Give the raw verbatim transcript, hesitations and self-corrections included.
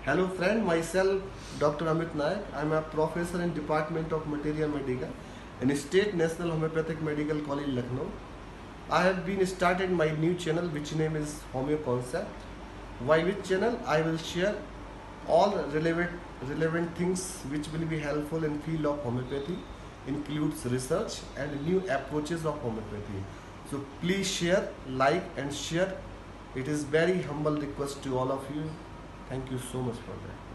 Hello friend, myself Doctor Amit Nayak. I am a professor in Department of Materia Medica in State National Homeopathic Medical College, Lucknow. I have been started my new channel which name is Homeo Concept. By which channel I will share all relevant relevant things which will be helpful in field of homeopathy, includes research and new approaches of homeopathy. So please share, like and share. It is very humble request to all of you. Thank you so much for that.